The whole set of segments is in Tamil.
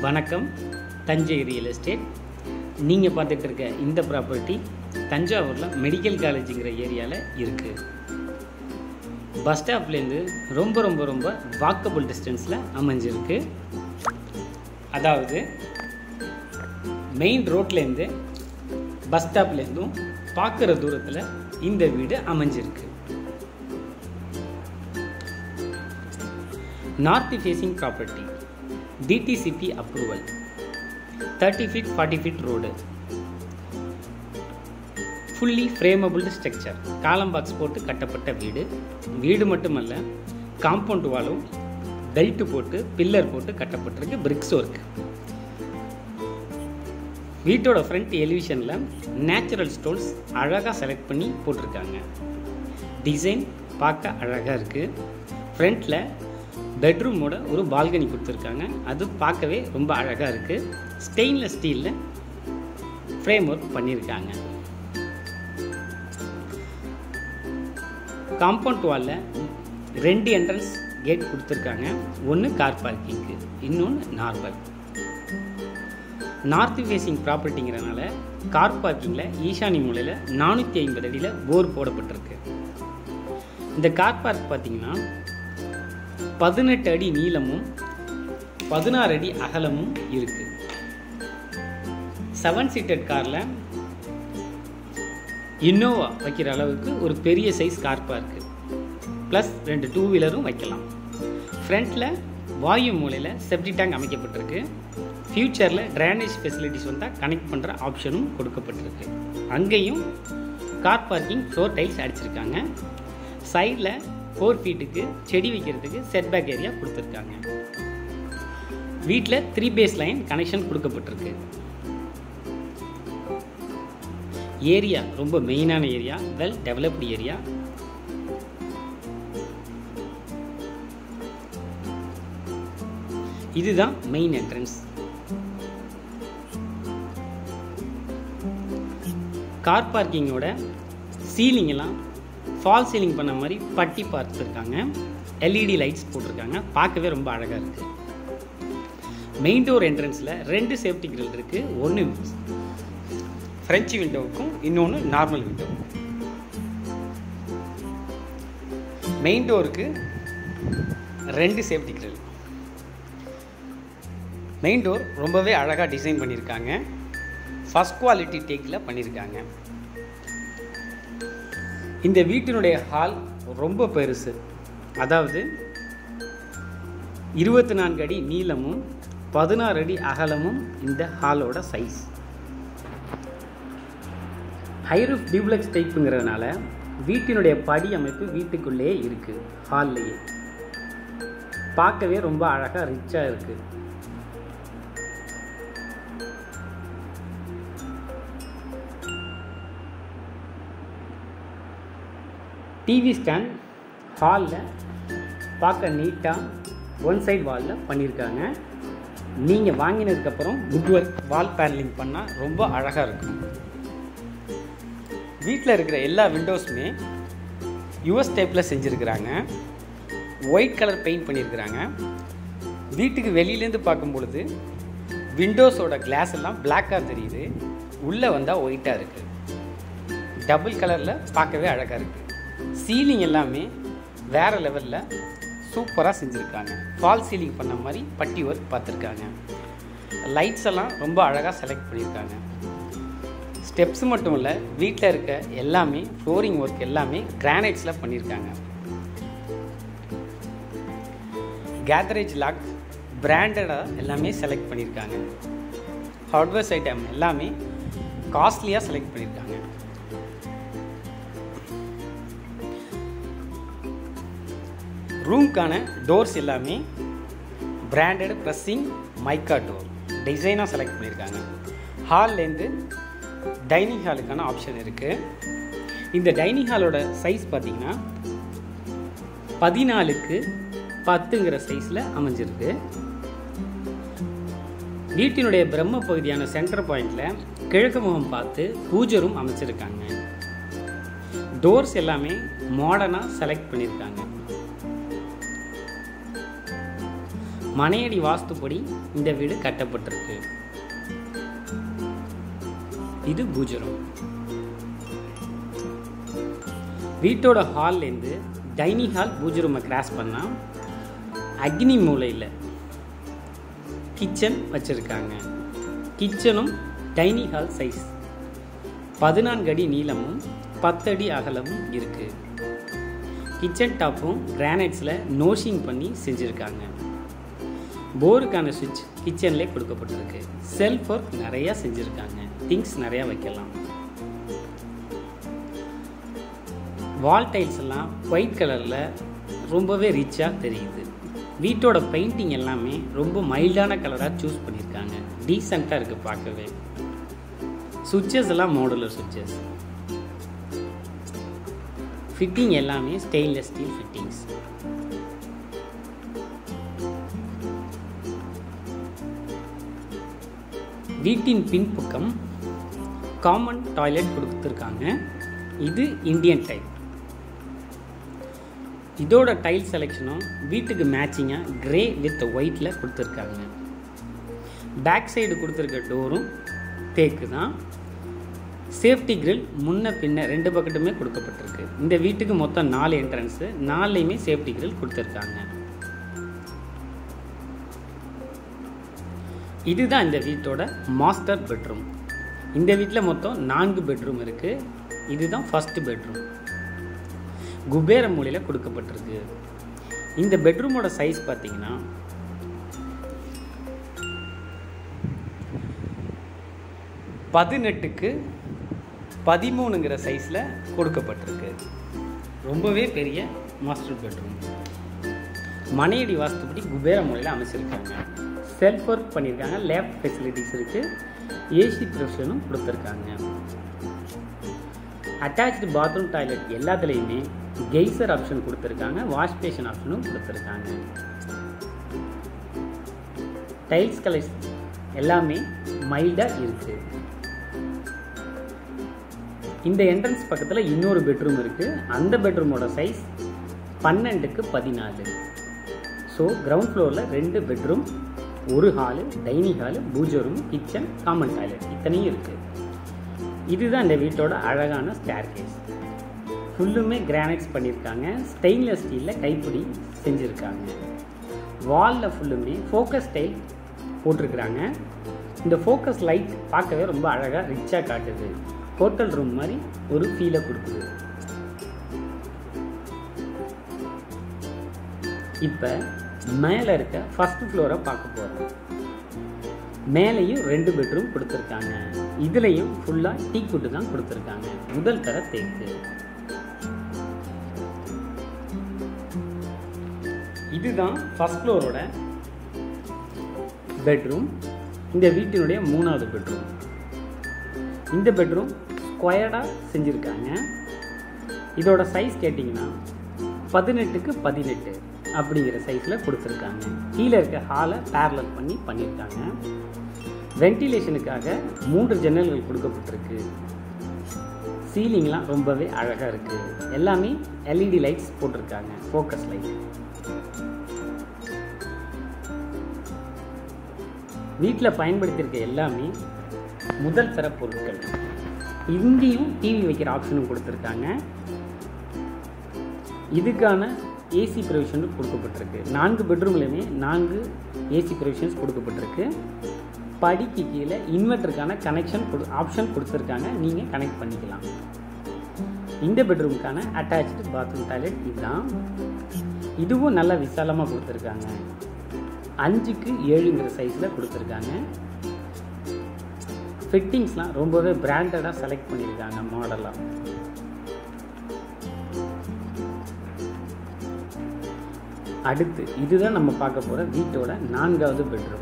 வணக்கம். Thanjai real estate. நீங்கள் பார்த்துட்டு இருக்க இந்த ப்ராப்பர்ட்டி தஞ்சாவூரில் மெடிக்கல் காலேஜுங்கிற ஏரியாவில் இருக்குது. பஸ் ஸ்டாப்லேருந்து ரொம்ப ரொம்ப ரொம்ப வாக்கபிள் டிஸ்டன்ஸில் அமைஞ்சிருக்கு. அதாவது மெயின் ரோட்லேருந்து பஸ் ஸ்டாப்லேருந்தும் பார்க்குற தூரத்தில் இந்த வீடு அமைஞ்சிருக்கு. North facing property, DTCP approval, 30 feet 40 feet road, fully framable structure, column box போட்டு கட்டப்பட்ட வீடு. வீடு மட்டுமல்ல, காம்பவுண்ட் வாலும் பெல்ட் போட்டு பில்லர் போட்டு கட்டப்பட்டிருக்கு. Bricks work. வீட்டோட ஃப்ரண்ட் எலிவேஷனில் நேச்சுரல் ஸ்டோன்ஸ் அழகாக செலக்ட் பண்ணி போட்டிருக்காங்க. டிசைன் பார்க்க அழகாக இருக்குது. ஃப்ரண்ட்டில் பெட்ரூமோட ஒரு பால்கனி கொடுத்துருக்காங்க. அது பார்க்கவே ரொம்ப அழகாக இருக்குது. ஸ்டெயின்லெஸ் ஸ்டீலில் ஃப்ரேம் ஒர்க் பண்ணியிருக்காங்க. காம்பவுண்ட் வாலில் 2 என்ட்ரன்ஸ் கேட் கொடுத்துருக்காங்க. ஒன்று கார் பார்க்கிங்க்கு, இன்னொன்று நார்மல். நார்த் ஃபேசிங் ப்ராப்பர்ட்டிங்கிறனால கார் பார்க்கிங்கில் ஈசானி மூலையில் 450 அடியில் போர் போடப்பட்டிருக்கு. இந்த கார் பார்க் பார்த்திங்கன்னா 18 அடி நீளமும் 16 அடி அகலமும் இருக்குது. 7 சீட்டட் காரில் இன்னோவா வைக்கிற அளவுக்கு ஒரு பெரிய சைஸ் கார் பார்க்கு, ப்ளஸ் 2 2 வீலரும் வைக்கலாம். ஃப்ரண்ட்டில் வாயு மூலையில் செப்டி டேங்க் அமைக்கப்பட்டிருக்கு. ஃப்யூச்சரில் ட்ரைனேஜ் ஃபெசிலிட்டிஸ் வந்தால் கனெக்ட் பண்ணுற ஆப்ஷனும் கொடுக்கப்பட்டிருக்கு. அங்கேயும் கார் பார்க்கிங் ஃப்ளோர் டைல்ஸ் அடிச்சிருக்காங்க. சைடில் 4 ஃபீட்டுக்கு செடி வைக்கிறதுக்கு செட்பேக் ஏரியா கொடுத்துருக்காங்க. வீட்டில் 3 பேஸ் லைன் கனெக்ஷன் கொடுக்கப்பட்டிருக்கு. ஏரியா ரொம்ப மெயினான ஏரியா, வெல் டெவலப்டு ஏரியா. இதுதான் மெயின் என்ட்ரன்ஸ். கார் பார்க்கிங்கோட சீலிங் எல்லாம் ஃபால் சீலிங் பண்ண மாதிரி பட்டி பார்த்துருக்காங்க. LED லைட்ஸ் போட்டிருக்காங்க. பார்க்கவே ரொம்ப அழகாக இருக்குது. மெயின் டோர் என்ட்ரன்ஸில் 2 சேஃப்டி கிரில் இருக்குது. ஒன்று ஃப்ரெஞ்சு விண்டோவுக்கும், இன்னொன்று நார்மல் விண்டோவுக்கும். மெயின் டோருக்கு 2 சேஃப்டி கிரில். மெயின் டோர் ரொம்பவே அழகாக டிசைன் பண்ணியிருக்காங்க. ஃபர்ஸ்ட் குவாலிட்டி டேக்கில் பண்ணியிருக்காங்க. இந்த வீட்டினுடைய ஹால் ரொம்ப பெருசு. அதாவது 24 அடி நீளமும் 16 அடி அகலமும் இந்த ஹாலோட சைஸ். ஹைரூஃப் டியூப்ளெக்ஸ் டைப்புங்கிறதுனால வீட்டினுடைய படி அமைப்பு வீட்டுக்குள்ளேயே இருக்குது. ஹால்லையே பார்க்கவே ரொம்ப அழகாக ரிச்சாக இருக்குது. டிவி ஸ்டாண்ட் ஹாலில் பார்க்க நீட்டாக ஒன் சைட் வாலில் பண்ணியிருக்காங்க. நீங்கள் வாங்கினதுக்கப்புறம் வுட் ஒர்க் வால் பேனலிங் பண்ணால் ரொம்ப அழகாக இருக்கும். வீட்டில் இருக்கிற எல்லா விண்டோஸுமே US டைப்பில் செஞ்சுருக்கிறாங்க. ஒயிட் கலர் பெயிண்ட் பண்ணியிருக்கிறாங்க. வீட்டுக்கு வெளியிலேருந்து பார்க்கும் பொழுது விண்டோஸோட கிளாஸ் எல்லாம் பிளாக்காக தெரியுது. உள்ளே வந்தால் ஒயிட்டாக இருக்குது. டபுள் கலரில் பார்க்கவே அழகாக இருக்குது. சீலிங் எல்லாமே வேறு லெவலில் சூப்பராக செஞ்சுருக்காங்க. ஃபால் சீலிங் பண்ண மாதிரி பட்டி ஒர்க் பார்த்துருக்காங்க. லைட்ஸ் எல்லாம் ரொம்ப அழகாக செலக்ட் பண்ணியிருக்காங்க. ஸ்டெப்ஸ் மட்டும் இல்லை, வீட்டில் இருக்க எல்லாமே ஃப்ளோரிங் ஒர்க் எல்லாமே கிரானைட்ஸில் பண்ணியிருக்காங்க. கேதரேஜ் லாக் பிராண்டடாக எல்லாமே செலக்ட் பண்ணியிருக்காங்க. ஹார்ட்வேர்ஸ் ஐட்டம் எல்லாமே காஸ்ட்லியாக செலக்ட் பண்ணியிருக்காங்க. ரூம்க்கான டோர்ஸ் எல்லாமே பிராண்டட் ப்ரெஸ்ஸிங் மைக்கா டோர் டிசைனாக செலக்ட் பண்ணியிருக்காங்க. ஹால்லேருந்து டைனிங் ஹாலுக்கான ஆப்ஷன் இருக்குது. இந்த டைனிங் ஹாலோட சைஸ் பார்த்திங்கன்னா 14க்கு 10ங்கிற சைஸில் அமைஞ்சிருக்கு. வீட்டினுடைய பிரம்ம பகுதியான சென்டர் பாயிண்டில் கிழக்கு முகம் பார்த்து பூஜை ரூம் அமைச்சிருக்காங்க. டோர்ஸ் எல்லாமே மாடர்னாக செலக்ட் பண்ணியிருக்காங்க. மனையடி வாஸ்துப்படி இந்த வீடு கட்டப்பட்டிருக்கு. இது பூஜை ரூம். வீட்டோட ஹால்லேருந்து டைனிங் ஹால் பூஜை ரூமை கிராஸ் பண்ணால் அக்னி மூலையில் கிச்சன் வச்சுருக்காங்க. கிச்சனும் டைனிங் ஹால் சைஸ் 14 அடி நீளமும் 10 அடி அகலமும் இருக்குது. கிச்சன் டாப்பும் கிரானைட்ஸில் நோஷிங் பண்ணி செஞ்சுருக்காங்க. போருக்கான சுவிட்ச் கிச்சன்லேயே கொடுக்கப்பட்டிருக்கு. செல்ஃப் ஒர்க் நிறையா செஞ்சுருக்காங்க. திங்ஸ் நிறையா வைக்கலாம். வால் டைல்ஸ் எல்லாம் ஒயிட் கலரில் ரொம்பவே ரிச்சாக தெரியுது. வீட்டோட பெயிண்டிங் எல்லாமே ரொம்ப மைல்டான கலராக சூஸ் பண்ணியிருக்காங்க. டீசெண்டாக இருக்குது பார்க்கவே. சுவிட்சஸ் எல்லாம் மாடுலர் சுவிட்சஸ். ஃபிட்டிங் எல்லாமே ஸ்டெயின்லெஸ் ஸ்டீல் ஃபிட்டிங்ஸ். வீட்டின் பின்பக்கம் காமன் டாய்லெட் கொடுத்துருக்காங்க. இது இந்தியன் டைப். இதோட டைல் செலெக்ஷனும் வீட்டுக்கு மேட்சிங்காக கிரே வித் ஒயிட்டில் கொடுத்துருக்காங்க. பேக் சைடு கொடுத்துருக்க டோரும் தேக்கு தான். சேஃப்டி கிரில் முன்ன பின்ன 2 பக்கெட்டுமே கொடுக்கப்பட்டிருக்கு. இந்த வீட்டுக்கு மொத்தம் 4 என்ட்ரன்ஸு, 4லையுமே சேஃப்டி கிரில் கொடுத்துருக்காங்க. இதுதான் இந்த வீட்டோட மாஸ்டர் பெட்ரூம். இந்த வீட்டில் மொத்தம் 4 பெட்ரூம் இருக்குது. இதுதான் ஃபர்ஸ்ட் பெட்ரூம். குபேர மூலையில் கொடுக்கப்பட்டிருக்கு. இந்த பெட்ரூமோட சைஸ் பார்த்தீங்கன்னா 18க்கு 13ங்கிற சைஸில் கொடுக்கப்பட்டிருக்கு. ரொம்பவே பெரிய மாஸ்டர் பெட்ரூம். மனையடி வாஸ்துப்படி குபேர மூலையில் அமைச்சிருக்காங்க. செல்ஃப் ஒர்க் பண்ணியிருக்காங்க. லேப் ஃபெசிலிட்டிஸ் இருக்குது. ஏசி ப்ரொவிஷனும் கொடுத்துருக்காங்க. அட்டாச்டு பாத்ரூம் டாய்லெட் எல்லாத்துலேயுமே கெய்சர் ஆப்ஷன் கொடுத்துருக்காங்க. வாஷ் பேஷன் ஆப்ஷனும் கொடுத்துருக்காங்க. டைல்ஸ் கலர்ஸ் எல்லாமே மைல்டாக இருக்குது. இந்த என்ட்ரன்ஸ் பக்கத்தில் இன்னொரு பெட்ரூம் இருக்குது. அந்த பெட்ரூமோட சைஸ் 12க்கு 14. ஸோ கிரவுண்ட் ஃப்ளோரில் 2 bedroom, 1 hall, dining hall, pooja room, kitchen, common toilet இத்தனையும் இருக்குது. இதுதான் இந்த வீட்டோட அழகான ஸ்டேர் கேஸ். ஃபுல்லுமே கிரானைட்ஸ் பண்ணியிருக்காங்க. ஸ்டெயின்லெஸ் ஸ்டீலில் கைப்பிடி செஞ்சுருக்காங்க. வாலில் ஃபுல்லுமே ஃபோக்கஸ் டைல் போட்டிருக்கிறாங்க. இந்த ஃபோக்கஸ் லைட் பார்க்கவே ரொம்ப அழகாக ரிச்சாக காட்டுது. ஹோட்டல் ரூம் மாதிரி ஒரு ஃபீலை கொடுக்குது. இப்போ மேலே இருக்க ஃபர்ஸ்ட் ஃப்ளோரை பார்க்க போகிறோம். மேலேயும் 2 பெட்ரூம் கொடுத்துருக்காங்க. இதுலேயும் ஃபுல்லாக டீக்குட்டு தான் கொடுத்துருக்காங்க. முதல் தர தேக்கு. இதுதான் ஃபர்ஸ்ட் ஃப்ளோரோட பெட்ரூம். இந்த வீட்டினுடைய 3வது பெட்ரூம். இந்த பெட்ரூம் ஸ்கொயர்டாக செஞ்சுருக்காங்க. இதோட சைஸ் கேட்டிங்கன்னா 18க்கு 18 அப்படிங்கிற சைஸில் கொடுத்துருக்காங்க. கீழே இருக்க ஹாலை பேரலல் பண்ணியிருக்காங்க. வென்டிலேஷனுக்காக 3 ஜன்னல்கள் கொடுக்கப்பட்டிருக்கு. சீலிங்லாம் ரொம்பவே அழகாக இருக்குது. எல்லாமே எல்இடி லைட்ஸ் போட்டிருக்காங்க. Focus light. வீட்டில் பயன்படுத்தியிருக்க எல்லாமே முதல் தர பொருட்கள். இங்கேயும் டிவி வைக்கிற ஆப்ஷனும் கொடுத்துருக்காங்க. இதுக்கான ஏசி ப்ரொவிஷனும் கொடுக்கப்பட்டிருக்கு. 4 பெட்ரூம்லையுமே 4 ஏசி ப்ரொவிஷன்ஸ் கொடுக்கப்பட்டிருக்கு. படிக்கு கீழே இன்வெர்ட்டருக்கான கனெக்ஷன் ஆப்ஷன் கொடுத்துருக்காங்க. நீங்கள் கனெக்ட் பண்ணிக்கலாம். இந்த பெட்ரூமுக்கான அட்டாச்சு பாத்ரூம் டாய்லெட் இதுதான். இதுவும் நல்லா விசாலமாக கொடுத்துருக்காங்க. 5க்கு 7ங்கிற சைஸில் கொடுத்துருக்காங்க. ஃபிட்டிங்ஸ்லாம் ரொம்பவே பிராண்டடாக செலக்ட் பண்ணியிருக்காங்க மாடலாக. அடுத்து இதுதான் நம்ம பார்க்க போகிற வீட்டோட 4வது பெட்ரூம்.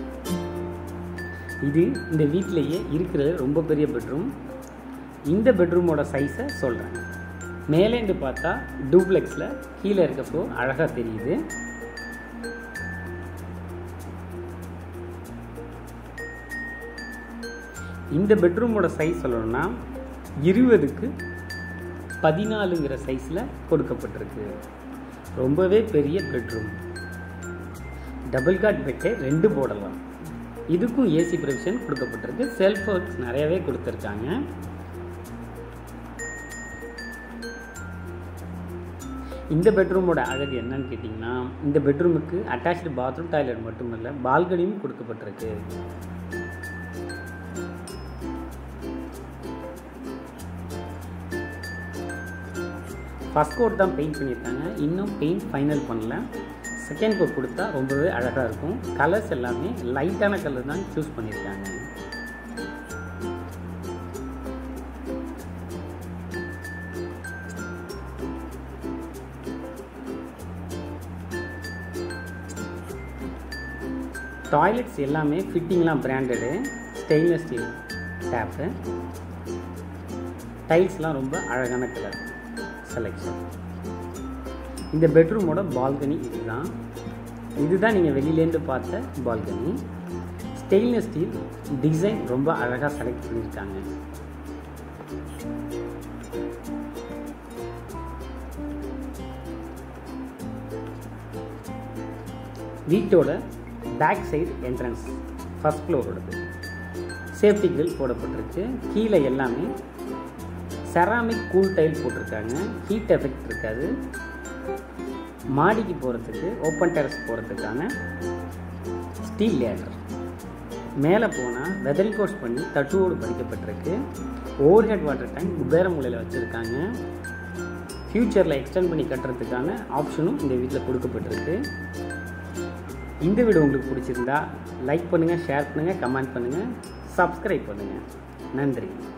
இது இந்த வீட்டிலேயே இருக்கிறது ரொம்ப பெரிய பெட்ரூம். இந்த பெட்ரூமோட சைஸை சொல்கிறேன். மேலேந்து பார்த்தா டூப்ளெக்ஸில் கீழே இருக்க ஃப்ளோர் அழகாக தெரியுது. இந்த பெட்ரூமோட சைஸ் சொல்லணும்னா 20க்கு 14ங்கிற சைஸில் கொடுக்கப்பட்டிருக்கு. ரொம்பவே பெரிய பெட்ரூம். டபுள் காட் பெட்டே 2 போடலாம். இதுக்கும் ஏசி ப்ரொவிஷன் கொடுக்கப்பட்டிருக்கு. செல்ஃப் ஒர்க்ஸ் நிறையவே கொடுத்துருக்காங்க. இந்த பெட்ரூமோட அழகு என்னன்னு கேட்டிங்கன்னா, இந்த பெட்ரூமுக்கு அட்டாச்டு பாத்ரூம் டாய்லெட் மட்டும் இல்லை, பால்கனியும் கொடுக்கப்பட்டிருக்கு. ஃபர்ஸ்ட் கோட் தான் பெயிண்ட் பண்ணியிருக்காங்க, இன்னும் பெயிண்ட் ஃபைனல் பண்ணல. செகண்ட் கோட் கொடுத்தா ரொம்பவே அழகாக இருக்கும். கலர்ஸ் எல்லாமே லைட்டான கலர் தான் சூஸ் பண்ணியிருக்காங்க. டாய்லெட்ஸ் எல்லாமே ஃபிட்டிங்லாம் பிராண்டடு, ஸ்டெயின்லெஸ் ஸ்டீல் டேப்பு. டைல்ஸ்லாம் ரொம்ப அழகான கலர் செலெக்ஷன். இந்த பெட்ரூமோட பால்கனி இதுதான் நீங்கள் வெளியிலேருந்து பார்த்த பால்கனி. ஸ்டெயின்லெஸ் ஸ்டீல் டிசைன் ரொம்ப அழகாக செலக்ட் பண்ணியிருக்காங்க. வீட்டோட பேக் சைடு என்ட்ரன்ஸ் ஃபர்ஸ்ட் ஃப்ளோரோடது சேஃப்டி கிரில் போடப்பட்டிருக்கு. கீழே எல்லாமே செராமிக் கூல் டைல் போட்டிருக்காங்க. ஹீட் எஃபெக்ட் இருக்காது. மாடிக்கு போகிறதுக்கு, ஓப்பன் டெரஸ் போகிறதுக்கான ஸ்டீல் லேடர். மேலே போனால் வெதரிங் கோர்ஸ் பண்ணி தட்டுவோடு பதிக்கப்பட்டிருக்கு. Over head water tank Kubera மூலையில் வச்சுருக்காங்க. ஃப்யூச்சரில் எக்ஸ்டெண்ட் பண்ணி கட்டுறதுக்கான ஆப்ஷனும் இந்த வீட்டில் கொடுக்கப்பட்டிருக்கு. இந்த வீடியோ உங்களுக்கு பிடிச்சிருந்தா லைக் பண்ணுங்கள், ஷேர் பண்ணுங்கள், கமெண்ட் பண்ணுங்கள், சப்ஸ்கிரைப் பண்ணுங்கள். நன்றி.